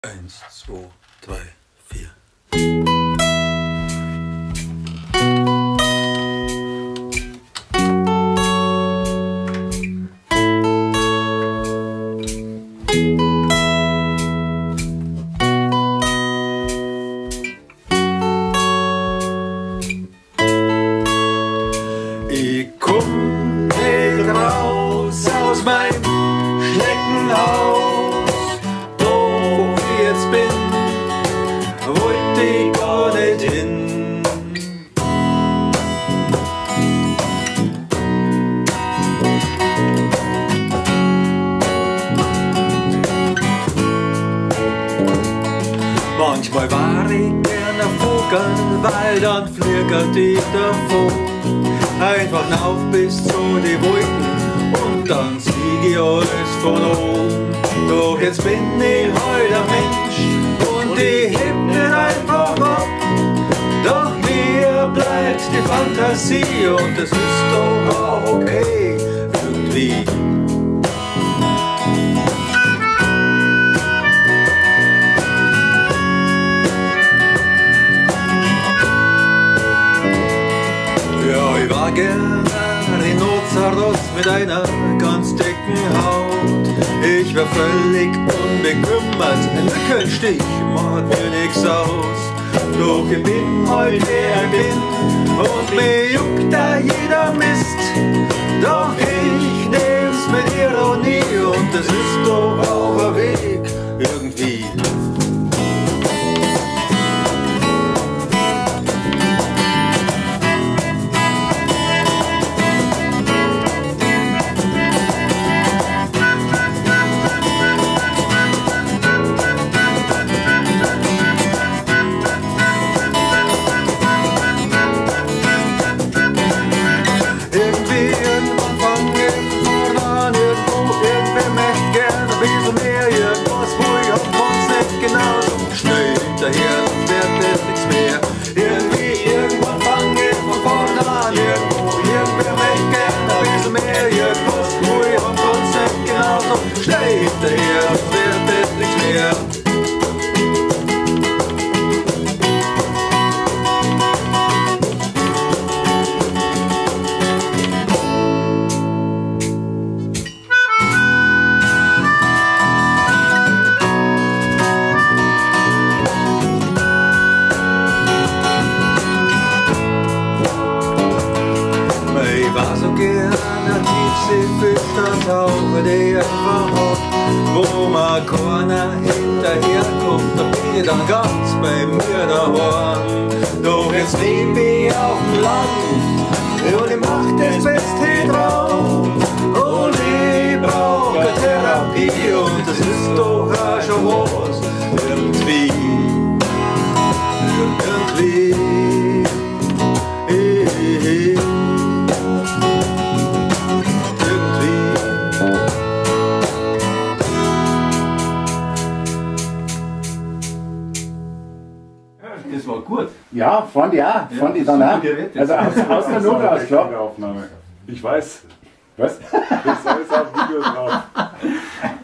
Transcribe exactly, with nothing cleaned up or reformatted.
Eins, zwei, drei, vier. Ich komm nicht raus aus meinem Schneckenhaus, wo ich jetzt bin, wollt ich gar nicht hin. Manchmal war ich gern ein Vogel, weil dann fliegert ich davon. Einfach auf bis zu die Wolken und dann sieg ich alles von oben. Doch jetzt bin ich heute ein Mensch und ich heb nicht einfach ab. Doch mir bleibt die Phantasie und es ist doch auch okay, irgendwie. Ich war gern ein Rhinoceros mit einer ganz dicken Haut. Ich war völlig unbekümmert, ein Mückenstich macht mir nix aus. Doch ich bin heute wer ich bin und mir juckt da jeder Mist. Doch ich nehm's mit Ironie und es ist doch auch ein Weg, irgendwie. Die einfach hat, wo man keiner hinterherkommt, da bin ich dann ganz bei mir daheim. Doch jetzt lebe ich auf dem Land und ich mach das Beste drauf. Und ich brauch eine Therapie und das ist doch auch schon was. Irgendwie, irgendwie. Das war gut. Ja, fand ich auch. Fand ja, ich dann auch. Also aus, aus der Not aus, klar. Aufnahme. Ich weiß. Was? Das ist alles auf Video drauf.